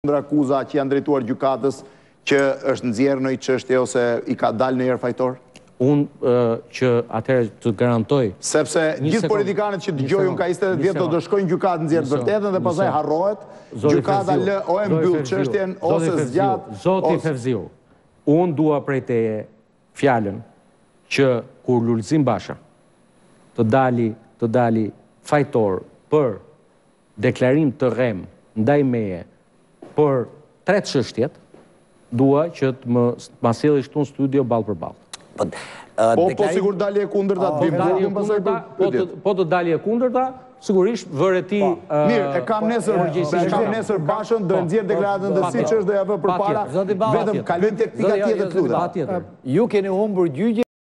Ndër akuza që janë drejtuar gjykatës që është nxjerrë në i çështje ose i ka dalë në herë fajtor? Unë që atëherë të garantoj... Sepse gjithë politikanët që dëgjojnë ka 20 vjet do të shkojnë gjykatë nxjerrë të vërtetën dhe pastaj harrohet, gjykata lë o e mbyll çështjen ose zgjat. Zoti Fevziu, unë dua prej teje fjalën që kur Lulzim Basha të dali fajtor për deklarim të rrem ndaj meje për 3 çështjet, dua që të më sjellësh këtu në studio ballë për ballë. Po sigur dalje e kundërta po të dalje e kundërta, sigurisht vëre ti... Mirë, e kam nesër Bashën, do nxjerr deklaratën dhe siç është do ja vë përpara, vetëm kalojmë teknika tjetër të lutem. Ju keni humbur gjyqje.